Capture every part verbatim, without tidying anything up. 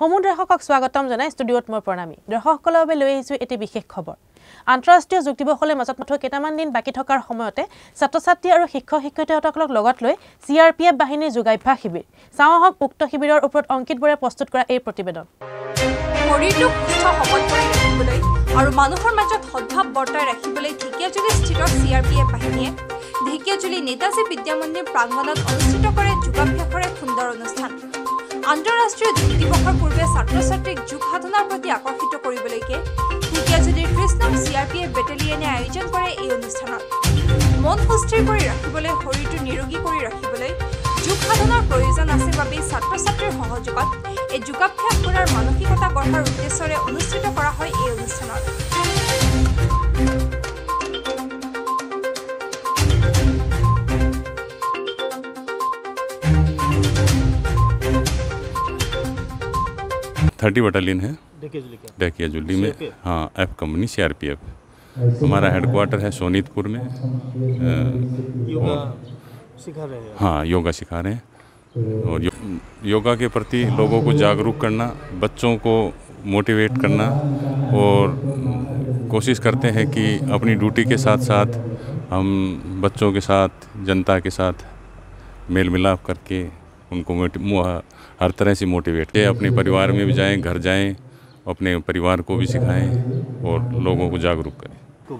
সমূহ দৰ্শকক স্বাগতম জনাই ষ্টুডিঅ'ত মই প্ৰণামী। দৰ্শকসকলৰ বাবে লৈ আহিছোঁ এটি বিশেষ খবৰ। আন্তঃৰাষ্ট্ৰীয় যোগ দিৱসলৈ মাজত মাত্ৰ কেইটামান দিন বাকী থকাৰ সময়তে ছাত্ৰ-ছাত্ৰী আৰু শিক্ষক শিক্ষয়িত্ৰীসকলক লগত লৈ চি আৰ পি এফ বাহিনীৰ যোগাভ্যাস শিবিৰ। চাওঁ আহক উক্ত শিবিৰৰ ওপৰত অংকিত বৰে প্ৰস্তুত কৰা এই প্ৰতিবেদন। শৰীৰটো সুস্থ সবল কৰি ৰাখিবলৈ আৰু মানুহৰ মাজত সদ্ভাৱ বৰ্তাই ৰাখিবলৈ ঢেকীয়াজুলি স্থিত চি আৰ পি এফ বাহিনীয়ে ঢেকীয়াজুলি নেতাজী বিদ্যা মন্দিৰ প্ৰাংগণত অনুষ্ঠিত কৰে যোগাভ্যাসৰ এক সুন্দৰ অনুষ্ঠান। আন্তঃৰাষ্ট্ৰীয় যোগ দিৱসৰ পূৰ্বে ছাত্ৰ ছাত্ৰীক যোগ সাধনাৰ প্ৰতি আকৰ্ষিত কৰিবলৈকে ঢেকীয়াজুলিৰ কৃষ্ণম চি আৰ পি এফ বেটেলিয়নে আয়োজন কৰে এই অনুষ্ঠানত। মন সুস্থিৰ কৰি ৰাখিবলৈ শৰীৰটো নিৰোগী কৰি ৰাখিবলৈ যোগ সাধনাৰ প্ৰয়োজন আছে বাবে ছাত্ৰ ছাত্ৰীৰ সহযোগত এই যোগাভ্যাস কৰাৰ মানসিকতা গঢ়াৰ উদ্দেশ্যৰে অনুষ্ঠিত কৰা হয় এই অনুষ্ঠানত। थर्टी बटालियन है ढेकियाजुली में। हाँ, F company C R P F. हमारा हेडक्वार्टर है सोनीतपुर में। योगा सिखा रहे हैं। हाँ, योगा सिखा रहे हैं और यो, योगा के प्रति लोगों को जागरूक करना, बच्चों को मोटिवेट करना और कोशिश करते हैं कि अपनी ड्यूटी के साथ साथ हम बच्चों के साथ, जनता के साथ मेल मिलाप करके उनको हर तरह से मोटिवेट करें। अपने परिवार में भी जाएं, घर जाएं, अपने परिवार को भी सिखाएं और लोगों को जागरूक करें।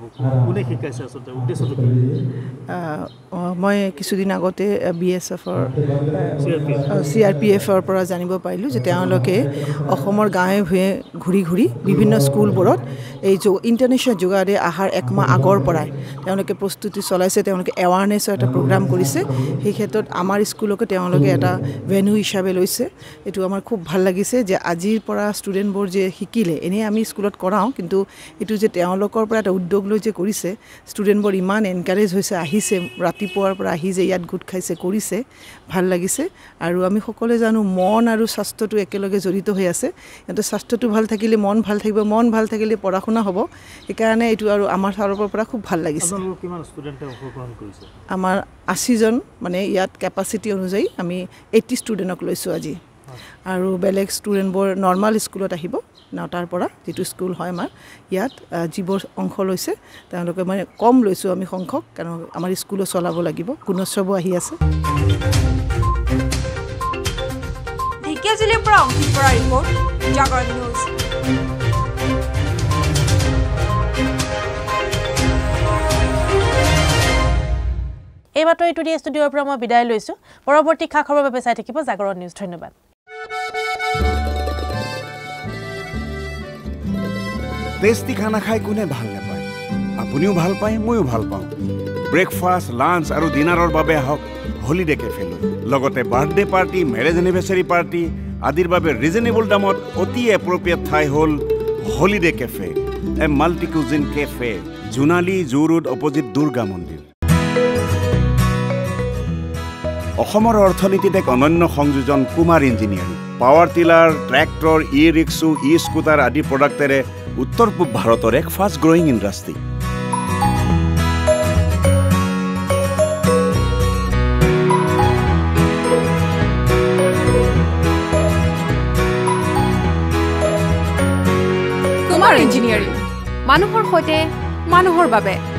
মই কিছুদিন আগতে বি এছ এফৰ চি আৰ পি এফৰ পৰা জানিব পাৰিলোঁ যে তেওঁলোকে অসমৰ গাঁৱে ভূঞে ঘূৰি ঘূৰি বিভিন্ন স্কুলবোৰত এই ইণ্টাৰনেশ্যনেল যোগা ডে অহাৰ একমাহ আগৰ পৰাই তেওঁলোকে প্ৰস্তুতি চলাইছে। তেওঁলোকে এৱাৰনেছৰ এটা প্ৰগ্ৰাম কৰিছে। সেই ক্ষেত্ৰত আমাৰ স্কুলকে তেওঁলোকে এটা ভেনু হিচাপে লৈছে। এইটো আমাৰ খুব ভাল লাগিছে যে আজিৰ পৰা ষ্টুডেণ্টবোৰ যে শিকিলে, এনেই আমি স্কুলত কৰাওঁ, কিন্তু এইটো যে তেওঁলোকৰ পৰা এটা উদ্যোগ লৈ যে কৰিছে, ষ্টুডেণ্টবোৰ ইমান এনকাৰেজ হৈছে, আহিছে ৰাতিপুৱাৰ পৰা আহি যে ইয়াত গোট খাইছে, কৰিছে, ভাল লাগিছে। আৰু আমি সকলোৱে জানো মন আৰু স্বাস্থ্যটো একেলগে জড়িত হৈ আছে। কিন্তু স্বাস্থ্যটো ভাল থাকিলে মন ভাল থাকিব, মন ভাল থাকিলে পঢ়া শুনা হ'ব। সেইকাৰণে এইটো আৰু আমাৰ ফালৰ পৰা খুব ভাল লাগিছে। আমাৰ আশীজন, মানে ইয়াত কেপাচিটি অনুযায়ী আমি এইটি ষ্টুডেণ্টক লৈছোঁ আজি। আৰু বেলেগ ষ্টুডেণ্টবোৰ নৰ্মেল স্কুলত আহিব নটাৰ পৰা, যিটো স্কুল হয় আমাৰ ইয়াত। যিবোৰ অংশ লৈছে তেওঁলোকে মানে কম লৈছোঁ আমি সংখ্যক, কাৰণ আমাৰ স্কুলো চলাব লাগিব। গুণোৎসৱো আহি আছে। ঢেকীয়াজুলিৰ পৰা অংকিত কৰা ৰিপৰ্ট, জাগৰণ নিউজ। এই বাতৰিটো দিয়ে ষ্টুডিঅ'ৰ পৰা মই বিদায় লৈছোঁ। পৰৱৰ্তী খা খবৰৰ বাবে চাই থাকিব জাগৰণ নিউজ। ধন্যবাদ। টেষ্টি খানা খাই কোনে ভাল নাপায়? আপুনিও ভাল পায়, ময়ো ভাল পাওঁ। ব্ৰেকফাষ্ট, লাঞ্চ আৰু ডিনাৰৰ বাবে আহক হলিডে কেফেলৈ। লগতে birthday party, marriage anniversary party আদিৰ বাবে ৰিজনেবল দামত অতি এপ্ৰপ্ৰিয়েট ঠাই হ'ল holiday cafe, a multi cuisine cafe, Jonali zoo road opposite Durga মন্দিৰ। অসমৰ অৰ্থনীতিত এক অনন্য সংযোজন Kumar engineering. Power tiller, tractor, E rickshaw, E scooter আদি প্ৰডাক্টেৰে উত্তৰ পূব ভাৰতৰ এক fast growing industry. Kumar engineering, মানুহৰ সৈতে মানুহৰ বাবে।